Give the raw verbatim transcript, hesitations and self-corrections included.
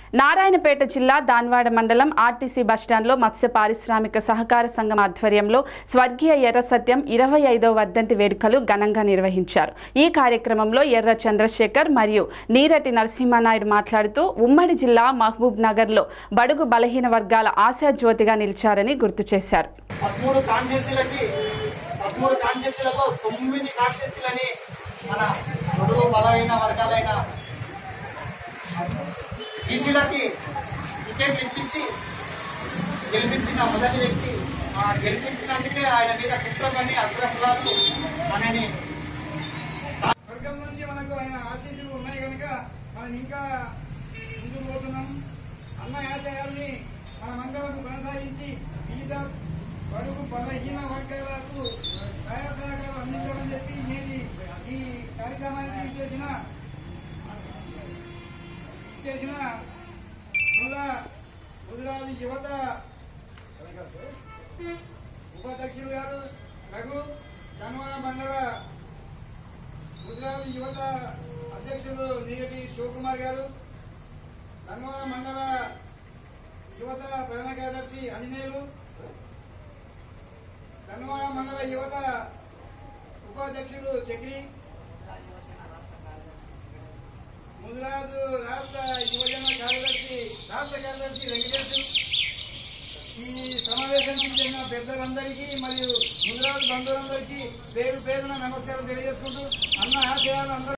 నారాయణపేట జిల్లా దాన్వాడ మండలం ఆర్టీసీ బస్టాండ్లో మత్స్య పారిశ్రామిక సహకార సంఘం ఆధ్వర్యంలో స్వర్గీయ ఎర్ర సత్యం ఇరవై ఐదవ వర్ధంతి వేడుకలు ఘనంగా నిర్వహించారు. ఈ కార్యక్రమంలో ఎర్ర చంద్రశేఖర్ మరియు నీరటి నరసింహనాయుడు మాట్లాడుతూ ఉమ్మడి జిల్లా మహబూబ్ నగర్లో బడుగు బలహీన వర్గాల ఆశా జ్యోతిగా నిలిచారని గుర్తు చేశారు. ఈసీలకి టికెట్లు ఇప్పించి గెలిపించిన మొదటి వ్యక్తి గెలిపించినందుకే ఆయన మీద కుట్రపని అగ్రకులాలు మనని వర్గం నుంచి మనకు ఆయన ఆశీస్సులు ఉన్నాయి కనుక మనం ఇంకా ముందుకు పోతున్నాం. అన్న ఆశయాల్ని మనమందరం కొనసాగించి వివిధ బడుగు బలహీన వర్గాలకు సహాయ సహకారం అందించాలని చెప్పి నేను ఈ కార్యక్రమానికి చేసిన చేసిన గుజరాత్ యువత ఉపాధ్యక్షులు గారు రఘు ధన్వాడ మండల గుజరాత్ యువత అధ్యక్షులు నీరటి శివకుమార్ గారు, ధన్వాడ మండల యువత ప్రధాన కార్యదర్శి ఆంజనేయులు, ధన్వాడ మండల యువత ఉపాధ్యక్షులు చక్రి, ముజరాజు రాష్ట్ర యువజన కార్యదర్శి రాష్ట్ర కార్యదర్శి వెంకటేష్. ఈ సమావేశానికి చెందిన పెద్దలందరికీ మరియు ముజరాజు బంధువులందరికీ పేరు పేరున నమస్కారం తెలియజేసుకుంటూ అన్న ఆశయాలు అందరూ